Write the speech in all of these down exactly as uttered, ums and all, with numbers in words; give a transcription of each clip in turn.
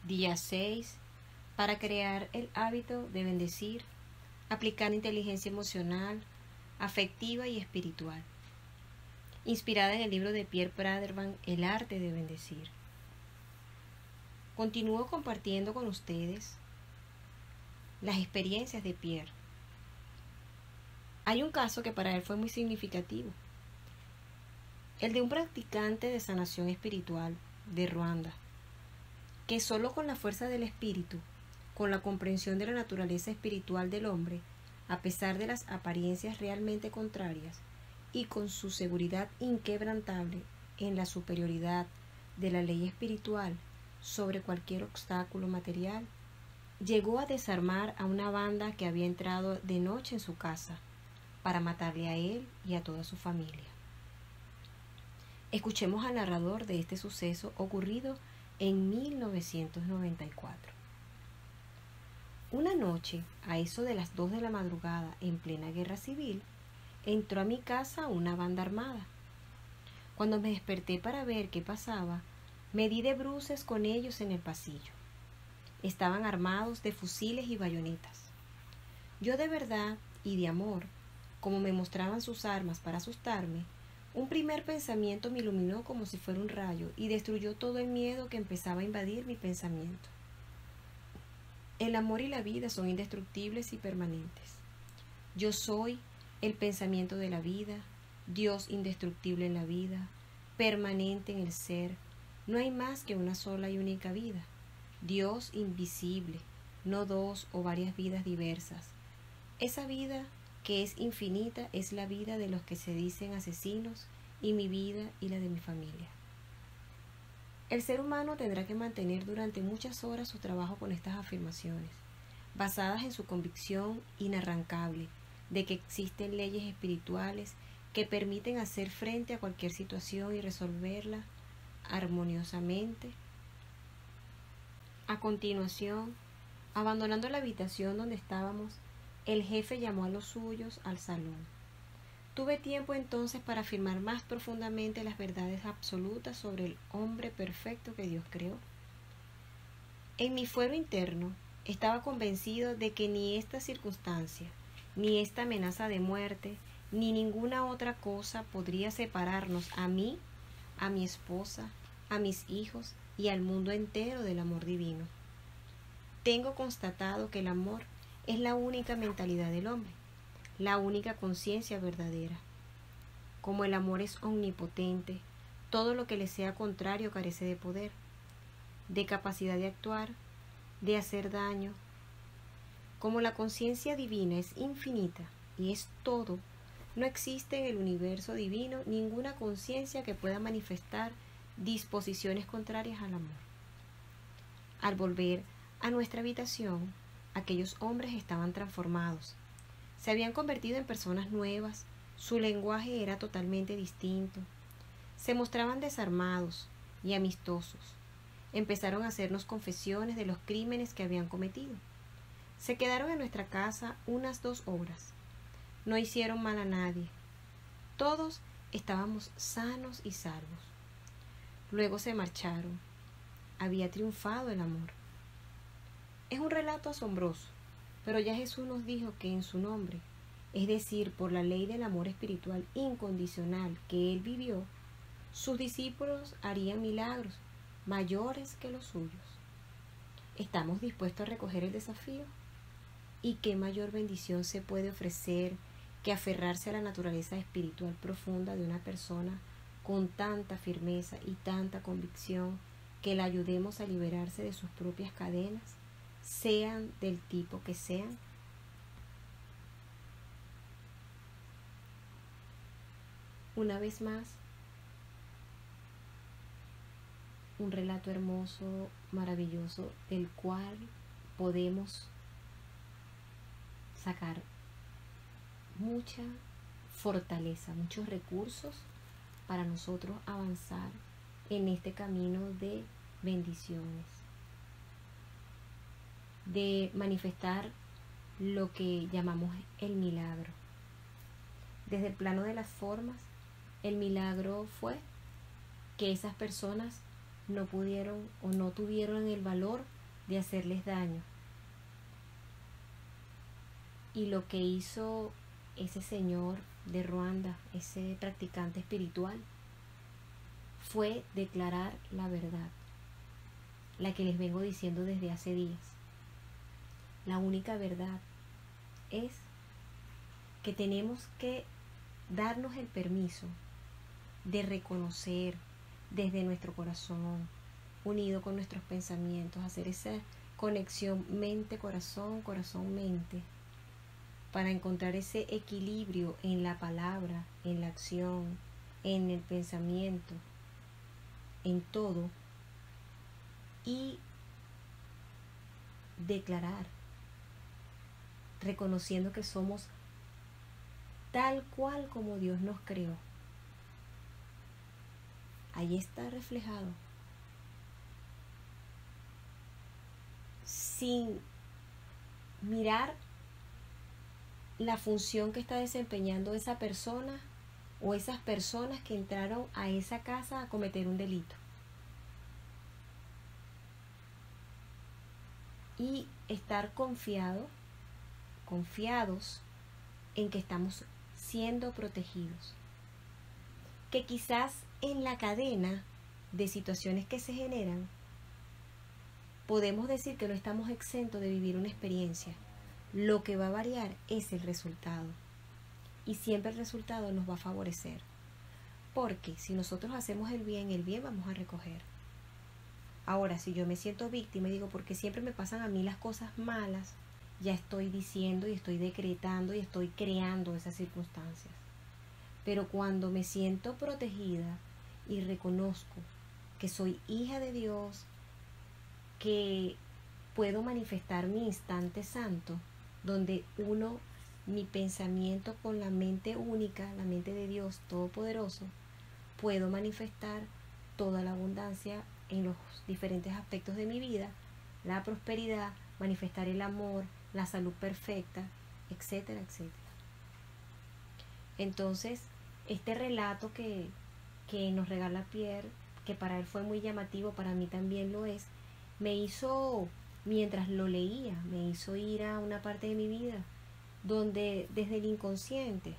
Día seis. Para crear el hábito de bendecir, aplicar inteligencia emocional, afectiva y espiritual. Inspirada en el libro de Pierre Praderman, El arte de bendecir. Continúo compartiendo con ustedes las experiencias de Pierre. Hay un caso que para él fue muy significativo. El de un practicante de sanación espiritual de Ruanda, que solo con la fuerza del espíritu, con la comprensión de la naturaleza espiritual del hombre, a pesar de las apariencias realmente contrarias, y con su seguridad inquebrantable en la superioridad de la ley espiritual sobre cualquier obstáculo material, llegó a desarmar a una banda que había entrado de noche en su casa para matarle a él y a toda su familia. Escuchemos al narrador de este suceso ocurrido en mil novecientos noventa y cuatro. Una noche, a eso de las dos de la madrugada, en plena guerra civil, entró a mi casa una banda armada. Cuando me desperté para ver qué pasaba, me di de bruces con ellos en el pasillo. Estaban armados de fusiles y bayonetas. Yo de verdad y de amor, como me mostraban sus armas para asustarme, un primer pensamiento me iluminó como si fuera un rayo y destruyó todo el miedo que empezaba a invadir mi pensamiento. El amor y la vida son indestructibles y permanentes. Yo soy el pensamiento de la vida, Dios indestructible en la vida, permanente en el ser. No hay más que una sola y única vida. Dios invisible, no dos o varias vidas diversas. Esa vida que es infinita es la vida de los que se dicen asesinos y mi vida y la de mi familia. El ser humano tendrá que mantener durante muchas horas su trabajo con estas afirmaciones, basadas en su convicción inarrancable de que existen leyes espirituales que permiten hacer frente a cualquier situación y resolverla armoniosamente. A continuación, abandonando la habitación donde estábamos, el jefe llamó a los suyos al salón. Tuve tiempo entonces para afirmar más profundamente las verdades absolutas sobre el hombre perfecto que Dios creó. En mi fuero interno estaba convencido de que ni esta circunstancia, ni esta amenaza de muerte, ni ninguna otra cosa podría separarnos a mí, a mi esposa, a mis hijos y al mundo entero del amor divino. Tengo constatado que el amor es la única mentalidad del hombre, la única conciencia verdadera. Como el amor es omnipotente, todo lo que le sea contrario carece de poder, de capacidad de actuar, de hacer daño. Como la conciencia divina es infinita y es todo, no existe en el universo divino ninguna conciencia que pueda manifestar disposiciones contrarias al amor. Al volver a nuestra habitación, aquellos hombres estaban transformados. Se habían convertido en personas nuevas, su lenguaje era totalmente distinto. Se mostraban desarmados y amistosos. Empezaron a hacernos confesiones de los crímenes que habían cometido. Se quedaron en nuestra casa unas dos horas. No hicieron mal a nadie. Todos estábamos sanos y salvos. Luego se marcharon. Había triunfado el amor. Es un relato asombroso, pero ya Jesús nos dijo que en su nombre, es decir, por la ley del amor espiritual incondicional que Él vivió, sus discípulos harían milagros mayores que los suyos. ¿Estamos dispuestos a recoger el desafío? ¿Y qué mayor bendición se puede ofrecer que aferrarse a la naturaleza espiritual profunda de una persona con tanta firmeza y tanta convicción que la ayudemos a liberarse de sus propias cadenas, sean del tipo que sean? Una vez más, un relato hermoso, maravilloso, del cual podemos sacar mucha fortaleza, muchos recursos para nosotros avanzar en este camino de bendiciones, de manifestar lo que llamamos el milagro. Desde el plano de las formas, el milagro fue que esas personas no pudieron o no tuvieron el valor de hacerles daño. Y lo que hizo ese señor de Ruanda, ese practicante espiritual, fue declarar la verdad, la que les vengo diciendo desde hace días. La única verdad es que tenemos que darnos el permiso de reconocer desde nuestro corazón, unido con nuestros pensamientos, hacer esa conexión mente-corazón, corazón-mente, para encontrar ese equilibrio en la palabra, en la acción, en el pensamiento, en todo, y declarar, reconociendo que somos tal cual como Dios nos creó. Ahí está reflejado. Sin mirar la función que está desempeñando esa persona o esas personas que entraron a esa casa a cometer un delito. Y estar confiado, confiados en que estamos siendo protegidos. Que quizás en la cadena de situaciones que se generan, podemos decir que no estamos exentos de vivir una experiencia. Lo que va a variar es el resultado. Y siempre el resultado nos va a favorecer. Porque si nosotros hacemos el bien, el bien vamos a recoger. Ahora, si yo me siento víctima y digo, porque siempre me pasan a mí las cosas malas, ya estoy diciendo y estoy decretando y estoy creando esas circunstancias. Pero cuando me siento protegida y reconozco que soy hija de Dios, que puedo manifestar mi instante santo, donde uno mi pensamiento con la mente única, la mente de Dios Todopoderoso, puedo manifestar toda la abundancia en los diferentes aspectos de mi vida, la prosperidad, manifestar el amor, la salud perfecta, etcétera, etcétera. Entonces, este relato que, que nos regala Pierre, que para él fue muy llamativo, para mí también lo es, me hizo, mientras lo leía, me hizo ir a una parte de mi vida donde desde el inconsciente,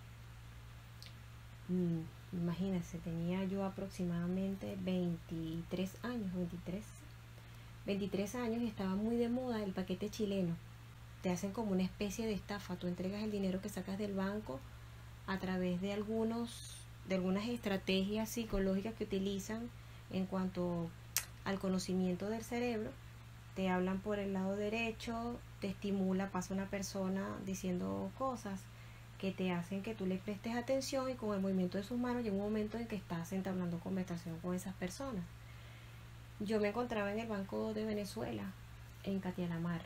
mmm, imagínense, tenía yo aproximadamente veintitrés años, veintitrés años y estaba muy de moda el paquete chileno. Te hacen como una especie de estafa, tú entregas el dinero que sacas del banco a través de algunos, de algunas estrategias psicológicas que utilizan en cuanto al conocimiento del cerebro. Te hablan por el lado derecho, te estimula, pasa una persona diciendo cosas que te hacen que tú le prestes atención, y con el movimiento de sus manos llega un momento en que estás entablando conversación con esas personas. Yo me encontraba en el Banco de Venezuela, en Catialamar,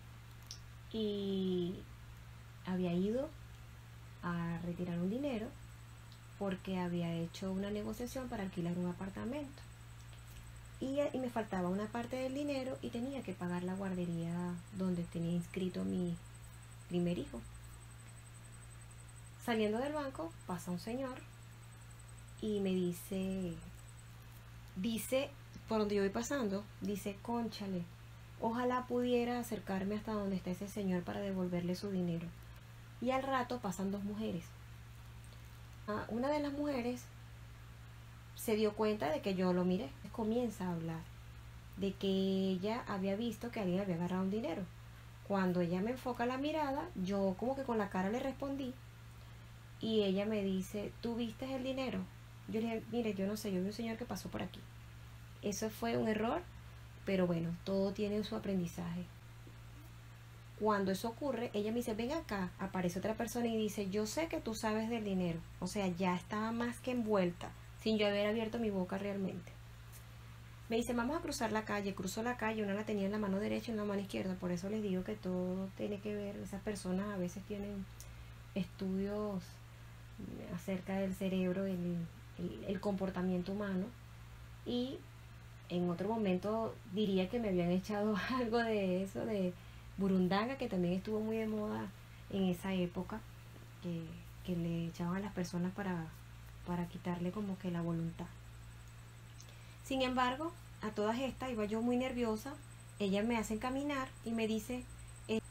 y había ido a retirar un dinero porque había hecho una negociación para alquilar un apartamento. Y, y me faltaba una parte del dinero y tenía que pagar la guardería donde tenía inscrito mi primer hijo. Saliendo del banco, pasa un señor y me dice, dice, por donde yo voy pasando, dice, cónchale, ojalá pudiera acercarme hasta donde está ese señor para devolverle su dinero. Y al rato pasan dos mujeres. Ah, una de las mujeres se dio cuenta de que yo lo miré. Comienza a hablar de que ella había visto que alguien había agarrado un dinero. Cuando ella me enfoca la mirada, yo como que con la cara le respondí. Y ella me dice, ¿tú viste el dinero? Yo le dije, mire, yo no sé, yo vi un señor que pasó por aquí. Eso fue un error, pero bueno, todo tiene su aprendizaje. Cuando eso ocurre, ella me dice, ven acá, aparece otra persona y dice, yo sé que tú sabes del dinero. O sea, ya estaba más que envuelta, sin yo haber abierto mi boca realmente. Me dice, vamos a cruzar la calle. Cruzo la calle, una la tenía en la mano derecha y una en la mano izquierda. Por eso les digo que todo tiene que ver, esas personas a veces tienen estudios acerca del cerebro, el, el, el comportamiento humano, y en otro momento diría que me habían echado algo de eso, de burundanga, que también estuvo muy de moda en esa época, que, que le echaban a las personas para, para quitarle como que la voluntad. Sin embargo, a todas estas iba yo muy nerviosa ella me hace caminar y me dice, eh,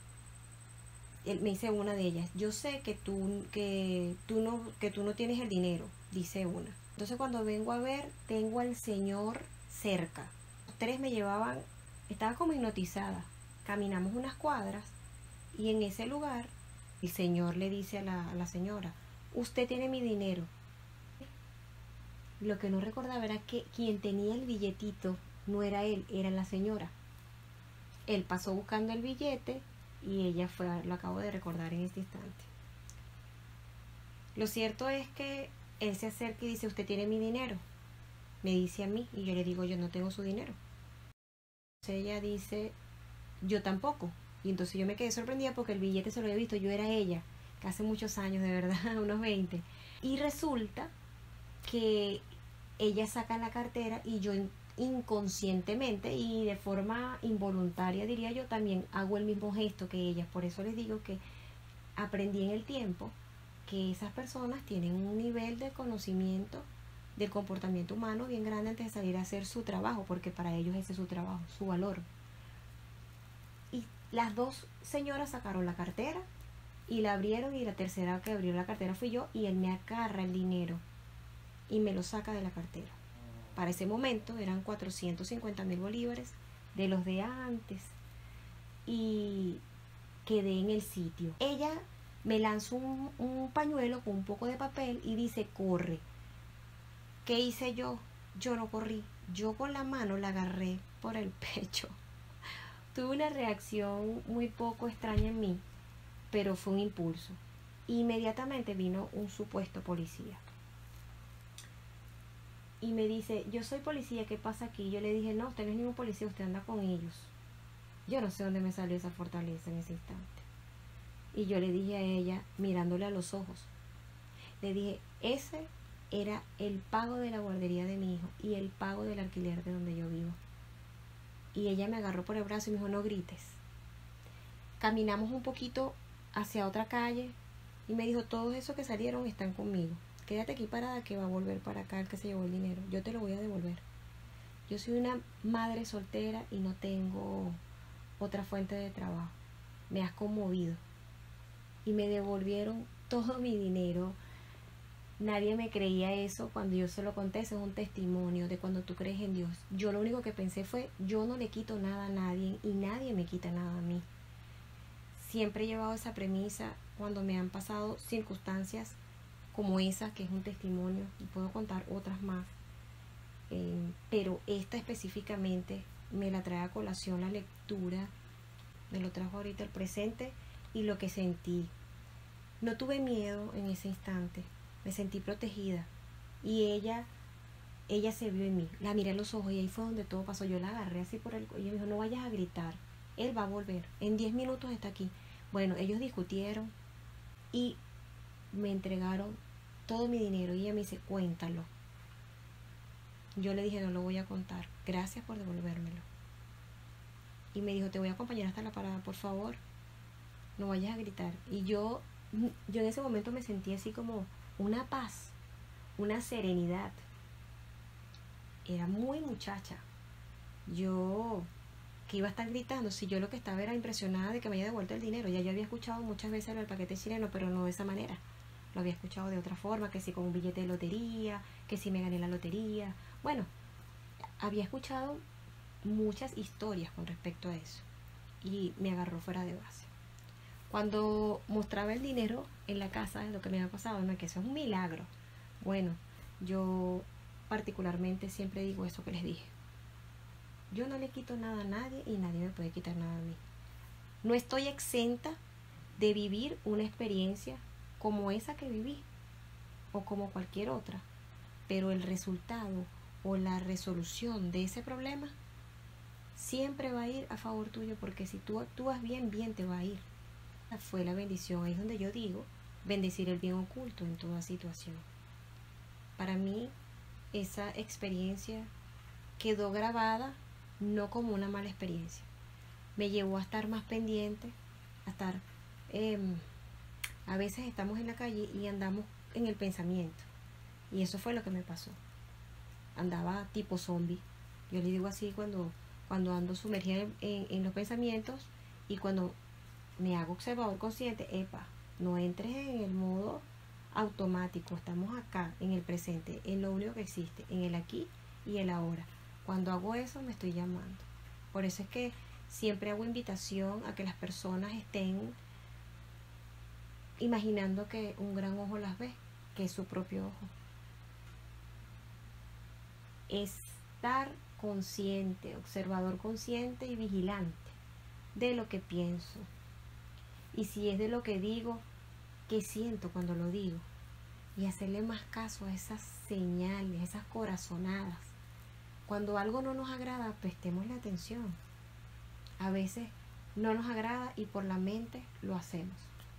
me dice una de ellas, yo sé que tú, que, tú no, que tú no tienes el dinero, dice una. Entonces cuando vengo a ver, tengo al señor cerca. Los tres me llevaban, estaba como hipnotizada. Caminamos unas cuadras y en ese lugar el señor le dice a la, a la señora, usted tiene mi dinero. Lo que no recordaba era que quien tenía el billetito no era él, era la señora. Él pasó buscando el billete y ella fue, lo acabo de recordar en este instante. Lo cierto es que él se acerca y dice, usted tiene mi dinero. Me dice a mí y yo le digo, yo no tengo su dinero. Entonces ella dice, yo tampoco. Y entonces yo me quedé sorprendida porque el billete se lo había visto, yo era ella, que hace muchos años, de verdad, unos veinte. Y resulta que ella saca la cartera y yo inconscientemente y de forma involuntaria, diría yo, también hago el mismo gesto que ella. Por eso les digo que aprendí en el tiempo que esas personas tienen un nivel de conocimiento del comportamiento humano bien grande antes de salir a hacer su trabajo, porque para ellos ese es su trabajo, su valor. Y las dos señoras sacaron la cartera y la abrieron, y la tercera que abrió la cartera fui yo, y él me agarra el dinero y me lo saca de la cartera. Para ese momento eran cuatrocientos cincuenta mil bolívares de los de antes y quedé en el sitio. Ella me lanzó un, un pañuelo con un poco de papel y dice, corre. ¿Qué hice yo? Yo no corrí. Yo con la mano la agarré por el pecho. Tuve una reacción muy poco extraña en mí, pero fue un impulso. Inmediatamente vino un supuesto policía. Y me dice, yo soy policía, ¿qué pasa aquí? Yo le dije, no, usted no es ningún policía, usted anda con ellos. Yo no sé dónde me salió esa fortaleza en ese instante. Y yo le dije a ella, mirándole a los ojos, le dije, ese era el pago de la guardería de mi hijo y el pago del alquiler de donde yo vivo. Y ella me agarró por el brazo y me dijo, no grites. Caminamos un poquito hacia otra calle y me dijo, todos esos que salieron están conmigo. Quédate aquí parada que va a volver para acá el que se llevó el dinero. Yo te lo voy a devolver. Yo soy una madre soltera y no tengo otra fuente de trabajo. Me has conmovido. Y me devolvieron todo mi dinero. Nadie me creía eso cuando yo se lo conté. Ese es un testimonio de cuando tú crees en Dios. Yo lo único que pensé fue, yo no le quito nada a nadie y nadie me quita nada a mí. Siempre he llevado esa premisa cuando me han pasado circunstancias como esa, que es un testimonio, y puedo contar otras más. Eh, pero esta específicamente me la trae a colación la lectura, me lo trajo ahorita el presente y lo que sentí. No tuve miedo en ese instante, me sentí protegida y ella ella se vio en mí, la miré a los ojos y ahí fue donde todo pasó. Yo la agarré así por el cuello y me dijo, no vayas a gritar, él va a volver, en diez minutos está aquí. Bueno, ellos discutieron y me entregaron todo mi dinero y ella me dice, cuéntalo. Yo le dije, no lo voy a contar, gracias por devolvérmelo. Y me dijo, te voy a acompañar hasta la parada, por favor, no vayas a gritar. Y yo, yo en ese momento me sentí así como una paz, una serenidad. Era muy muchacha. Yo, que iba a estar gritando, si yo lo que estaba era impresionada de que me haya devuelto el dinero. Ya yo había escuchado muchas veces el paquete chileno, pero no de esa manera. Lo había escuchado de otra forma, que si con un billete de lotería, que si me gané la lotería. Bueno, había escuchado muchas historias con respecto a eso y me agarró fuera de base. Cuando mostraba el dinero en la casa, lo que me había pasado, no, que eso es un milagro. Bueno, yo particularmente siempre digo eso que les dije. Yo no le quito nada a nadie y nadie me puede quitar nada a mí. No estoy exenta de vivir una experiencia como esa que viví o como cualquier otra, pero el resultado o la resolución de ese problema siempre va a ir a favor tuyo, porque si tú actúas bien, bien te va a ir. Fue la bendición, ahí es donde yo digo, bendecir el bien oculto en toda situación. Para mí, esa experiencia quedó grabada no como una mala experiencia. Me llevó a estar más pendiente, a estar... Eh, a veces estamos en la calle y andamos en el pensamiento. Y eso fue lo que me pasó. Andaba tipo zombie. Yo le digo así cuando, cuando ando sumergida en, en, en los pensamientos, y cuando me hago observador consciente, epa, no entres en el modo automático, estamos acá, en el presente, en lo único que existe, en el aquí y el ahora. Cuando hago eso me estoy llamando. Por eso es que siempre hago invitación a que las personas estén imaginando que un gran ojo las ve, que es su propio ojo. Estar consciente, observador consciente y vigilante de lo que pienso. Y si es de lo que digo, ¿qué siento cuando lo digo? Y hacerle más caso a esas señales, esas corazonadas. Cuando algo no nos agrada, prestémosle atención. A veces no nos agrada y por la mente lo hacemos.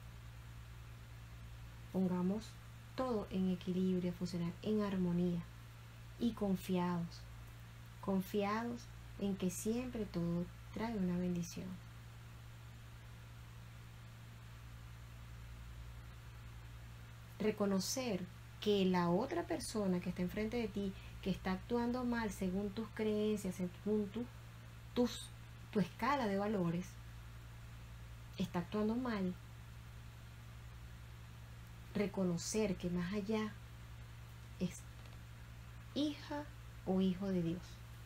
Pongamos todo en equilibrio, funcionar en armonía y confiados, confiados en que siempre todo trae una bendición. Reconocer que la otra persona que está enfrente de ti, que está actuando mal según tus creencias, según tu, tus, tu escala de valores, está actuando mal. Reconocer que más allá es hija o hijo de Dios.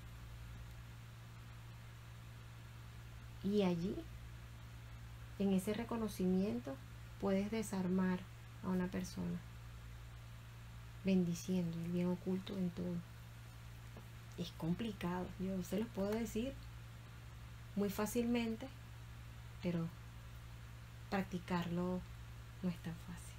Y allí, en ese reconocimiento, puedes desarmar a una persona, bendiciendo el bien oculto en todo. Es complicado, yo se los puedo decir muy fácilmente, pero practicarlo no es tan fácil.